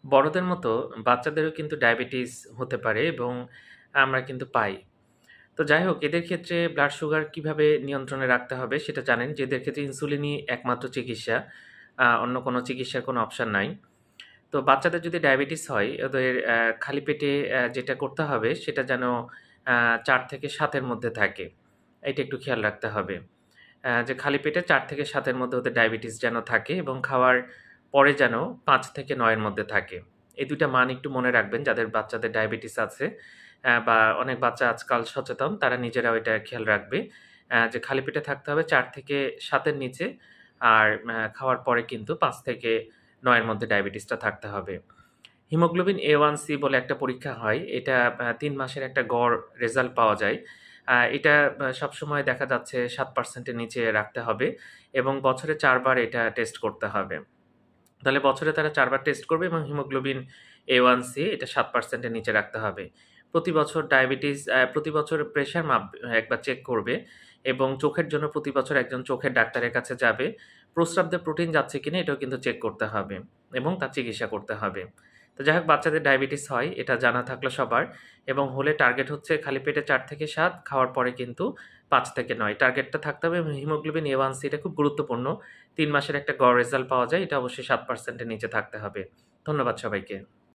বড়দের মতো বাচ্চাদেরও কিন্তু ডায়াবেটিস হতে পারে এবং আমরা কিন্তু পাই। তো যাই হোক, এদের ক্ষেত্রে ব্লাড সুগার কিভাবে নিয়ন্ত্রণে রাখতে হবে সেটা জানেন যে এদের ক্ষেত্রে ইনসুলিনই একমাত্র চিকিৎসা। অন্য কোনো চিকিৎসার কোনো অপশন নাই। তো বাচ্চাদের যদি ডায়াবেটিস হয় ওদের খালি পেটে যেটা করতে হবে সেটা যেন ৪ থেকে ৭ এর মধ্যে থাকে। এইটা একটু খেয়াল রাখতে হবে। যে খালি পেটে ৪ থেকে ৭ এর মধ্যে ওদের ডায়াবেটিস যেন থাকে এবং খাওয়ার পরে যেন ৫ থেকে ৯ এর মধ্যে থাকে। এই ২ টা মান একটু মনে রাখবেন যাদের বাচ্চাদের ডায়াবেটিস আছে, বা অনেক বাচ্চা আজকাল সচেতন তারা নিজেরাও এটা খেয়াল রাখবে। যে খালি পেটে থাকতে হবে ৪ থেকে ৭ এর নিচে, আর খাওয়ার পরে কিন্তু ৫ থেকে ৯ এর মধ্যে ডায়াবেটিসটা থাকতে হবে। হিমোগ্লোবিন A1C বলে একটা পরীক্ষা হয়। এটা ৩ মাসের একটা গড় রেজাল্ট পাওয়া যায়। এটা সবসময় দেখা যাচ্ছে ৭% এর নিচে রাখতে হবে এবং বছরে ৪ বার এটা টেস্ট করতে হবে। তাহলে বছরে তারা ৪ বার টেস্ট করবে এবং হিমোগ্লোবিন A1C এটা ৭% এর নিচে রাখতে হবে। প্রতি বছর ডায়াবেটিস প্রতি বছর প্রেশার একবার চেক করবে এবং চোখের জন্য প্রতি বছর একজন চোখের ডাক্তারের কাছে যাবে। প্রস্রাব দিয়ে প্রোটিন যাচ্ছে কিনা এটাও কিন্তু চেক করতে হবে এবং তার চিকিৎসা করতে হবে। তো যাই হোক, বাচ্চাদের ডায়াবেটিস হয় এটা জানা থাকলো সবার, এবং হলে টার্গেট হচ্ছে খালি পেটে ৪ থেকে ৭, খাওয়ার পরে কিন্তু ৫ থেকে ৯ টার্গেটটা থাকতে হবে এবং হিমোগ্লোবিন A1C এটা খুব গুরুত্বপূর্ণ। ৩ মাসের একটা গড় রেজাল্ট পাওয়া যায়। এটা অবশ্যই ৭% এর নিচে থাকতে হবে। ধন্যবাদ সবাইকে।